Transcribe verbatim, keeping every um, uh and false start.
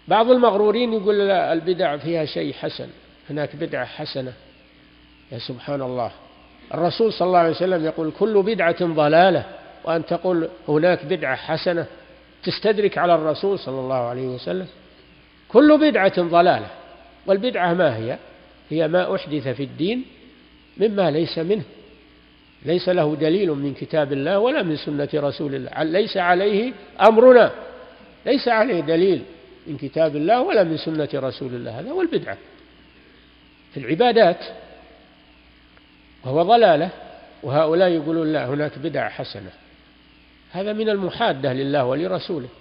بعض المغرورين يقول لا البدع فيها شيء حسن، هناك بدعة حسنة. يا سبحان الله، الرسول صلى الله عليه وسلم يقول كل بدعة ضلالة، وأن تقول هناك بدعة حسنة تستدرك على الرسول صلى الله عليه وسلم. كل بدعة ضلالة، والبدعة ما هي؟ هي ما أحدث في الدين مما ليس منه، ليس له دليل من كتاب الله ولا من سنة رسول الله، ليس عليه أمرنا، ليس عليه دليل من كتاب الله ولا من سنة رسول الله، هذا هو البدعة في العبادات، وهو ضلالة. وهؤلاء يقولون لا هناك بدعة حسنة، هذا من المحادة لله ولرسوله.